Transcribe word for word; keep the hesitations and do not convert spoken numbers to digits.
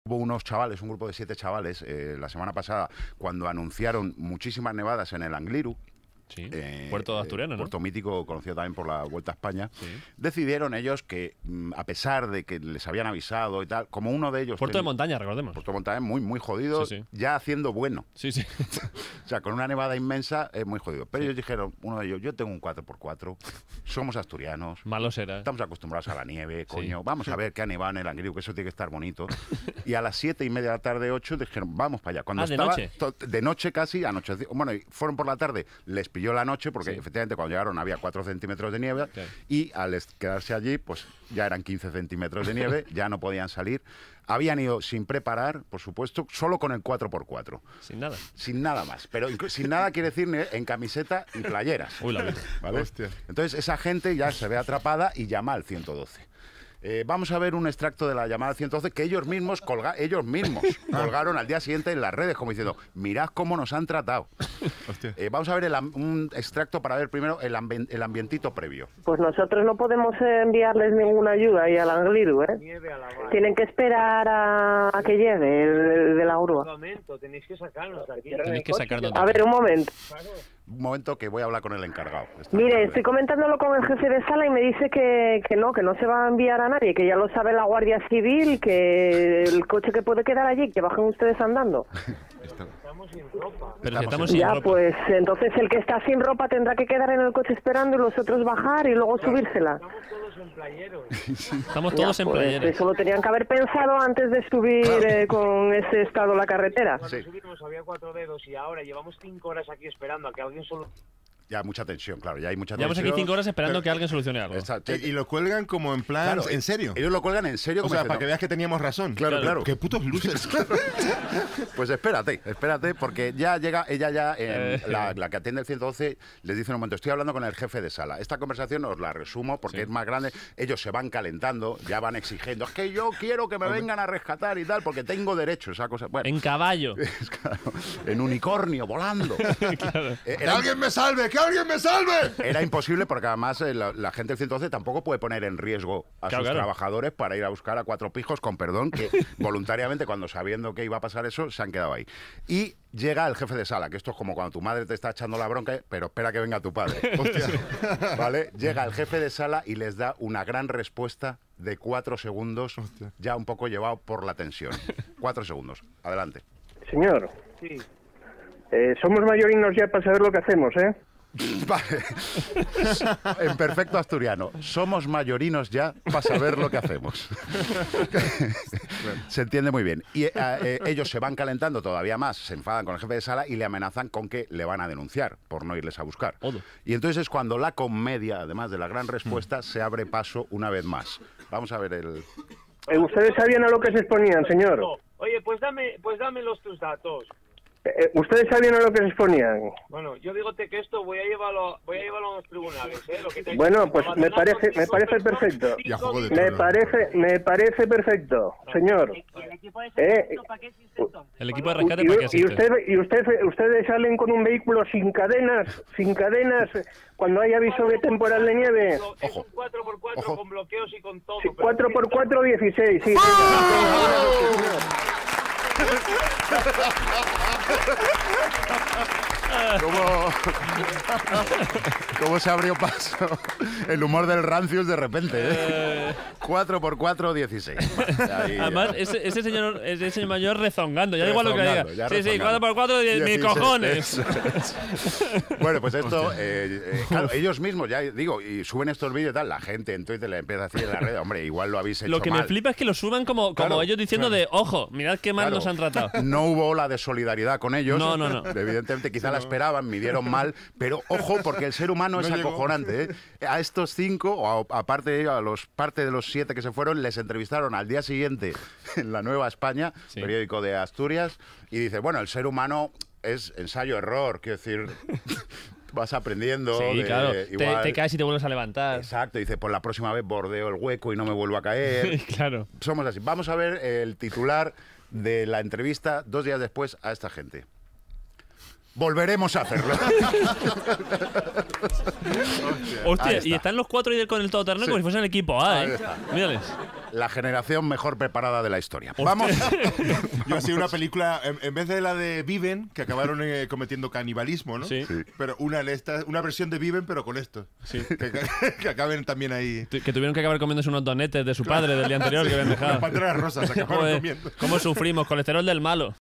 hubo unos chavales, un grupo de siete chavales, eh, la semana pasada, cuando anunciaron muchísimas nevadas en el Angliru. Sí, eh, puerto asturiano, eh, ¿no? Puerto mítico, conocido también por la Vuelta a España. Sí. Decidieron ellos que, a pesar de que les habían avisado y tal, como uno de ellos... Puerto de montaña, recordemos. Puerto de montaña muy, muy jodido, sí, sí. ya haciendo bueno. Sí, sí. O sea, con una nevada inmensa es muy jodido. Pero sí. ellos dijeron, uno de ellos, yo tengo un cuatro por cuatro, somos asturianos. Malo será. Estamos acostumbrados a la nieve, coño. Sí. Vamos a ver qué ha nevado en el Angliru, que eso tiene que estar bonito. Y a las siete y media de la tarde, ocho, dijeron, vamos para allá. Cuando ah, ¿de estaba, noche? De noche casi, anoche. Bueno, y fueron por la tarde, les pilló la noche, porque sí. efectivamente cuando llegaron había cuatro centímetros de nieve, okay. y al quedarse allí, pues ya eran quince centímetros de nieve, ya no podían salir. Habían ido sin preparar, por supuesto, solo con el cuatro por cuatro. Sin nada. Sin nada más. Pero sin nada quiere decir en camiseta y playeras. Uy, la ¿vale? Hostia. Entonces esa gente ya se ve atrapada y llama al ciento doce. Eh, vamos a ver un extracto de la llamada ciento doce que ellos mismos, colga ellos mismos colgaron al día siguiente en las redes, como diciendo, mirad cómo nos han tratado. Eh, vamos a ver el, un extracto para ver primero el, ambi el ambientito previo. Pues nosotros no podemos enviarles ninguna ayuda ahí al Angliru, ¿eh? Tienen que esperar a, a que llegue el, el de la grúa. Un momento, tenéis que sacarnos de aquí. Tenéis que sacarnos de aquí. A ver, un momento. Un momento que voy a hablar con el encargado. Mire, tarde. Estoy comentándolo con el jefe de sala y me dice que, que no, que no se va a enviar a nadie, que ya lo sabe la Guardia Civil, que el coche que puede quedar allí, que bajen ustedes andando. Estamos sin ropa. Pero si estamos sin ya, ropa. Pues entonces el que está sin ropa tendrá que quedar en el coche esperando y los otros bajar y luego claro. subírsela. Estamos todos en playeros. Estamos todos ya, en pues, playeros. Eso lo tenían que haber pensado antes de subir claro. eh, con ese estado la carretera. Cuando sí. subimos había cuatro dedos y ahora llevamos cinco horas aquí esperando a que alguien solo... Ya mucha tensión, claro, ya hay mucha Llevamos tensión. Llevamos aquí cinco horas esperando pero, que alguien solucione algo. Exacto. Y lo cuelgan como en plan, claro, ¿en serio? Ellos lo cuelgan en serio. O sea, para que veas que teníamos razón. Claro, claro. claro. Qué putos losers. Pues espérate, espérate, porque ya llega, ella ya, eh, la, la que atiende el ciento doce, les dice en un momento, estoy hablando con el jefe de sala. Esta conversación os la resumo porque sí. es más grande. Ellos se van calentando, ya van exigiendo, es que yo quiero que me vengan a rescatar y tal, porque tengo derecho, esa cosa. Bueno, en caballo. Claro, en unicornio, volando. Claro. Eh, ¡Que alguien me salve! ¡Que alguien me salve! Era imposible porque además eh, la, la gente del ciento doce tampoco puede poner en riesgo a claro, sus claro. trabajadores para ir a buscar a cuatro pijos, con perdón, que voluntariamente, cuando sabiendo que iba a pasar eso, se han quedado ahí. Y llega el jefe de sala, que esto es como cuando tu madre te está echando la bronca, pero espera que venga tu padre. Hostia. ¿Vale? Llega el jefe de sala y les da una gran respuesta de cuatro segundos, Hostia. ya un poco llevado por la tensión. Cuatro segundos. Adelante. Señor. Sí. Eh, somos mayorinos ya para saber lo que hacemos, ¿eh? Vale. En perfecto asturiano, somos mayorinos ya para saber lo que hacemos. Se entiende muy bien. Y eh, eh, ellos se van calentando todavía más, se enfadan con el jefe de sala y le amenazan con que le van a denunciar por no irles a buscar. Odo. Y entonces es cuando la comedia, además de la gran respuesta, se abre paso una vez más. Vamos a ver el... Eh, ¿Ustedes sabían a lo que se exponían, señor? No. Oye, pues dame, pues dame los tus datos. Eh, ¿Ustedes sabían a lo que se exponían? Bueno, yo digote que esto voy a llevarlo, voy a llevarlo a los tribunales, ¿eh? Lo que te bueno, pues me parece, me parece perfecto. Me parece, me parece perfecto, señor. ¿El equipo de rescate para qué existe entonces? El equipo de rescate para qué existe. Y usted, y usted, ustedes salen con un vehículo sin cadenas, sin cadenas, cuando hay aviso de temporal de nieve. Es un cuatro por cuatro con bloqueos y con todo. Sí, cuatro por cuatro, dieciséis, sí. ¿Cómo, ¿Cómo se abrió paso el humor del Rancius de repente? ¿eh? cuatro por cuatro, dieciséis. Ahí, además, ese, ese, señor, ese señor mayor rezongando, ya igual lo que diga. Sí, rezongando. sí, cuatro por cuatro, mis cojones. Eso, eso. Bueno, pues esto, eh, eh, claro, ellos mismos, ya digo, y suben estos vídeos y tal, la gente en Twitter le empieza a decir en la red, hombre, igual lo habéis hecho Lo que mal. me flipa es que lo suban como, como claro, ellos diciendo claro. de, ojo, mirad qué mal claro, nos han tratado. No hubo ola de solidaridad con ellos. No, no, no. Evidentemente quizá la esperaban, midieron mal, pero ojo, porque el ser humano no es acojonante. ¿eh? A estos cinco, o a, aparte a los parte de los siete que se fueron, les entrevistaron al día siguiente en La Nueva España, sí. periódico de Asturias, y dice, bueno, el ser humano es ensayo-error, quiero decir... Vas aprendiendo. Sí, de, claro. igual, te, te caes y te vuelves a levantar. Exacto. Dice, pues la próxima vez bordeo el hueco y no me vuelvo a caer. Claro. Somos así. Vamos a ver el titular de la entrevista dos días después a esta gente. volveremos a hacerlo. Hostia, está. y están los cuatro ahí con el todoterreno Sí. como si fuesen el equipo A, Ahí ¿eh? está. Mírales. La generación mejor preparada de la historia. Vamos. Yo hacía una película, en, en vez de la de Viven, que acabaron eh, cometiendo canibalismo, ¿no? Sí. Sí. Pero una, de estas- una versión de Viven, pero con esto. Sí. Que, que acaben también ahí. Tu- Que tuvieron que acabar comiéndose unos donetes de su padre del día anterior que habían Las dejado. panteras rosas acabaron Joder, comiendo. ¿cómo sufrimos? Colesterol del malo.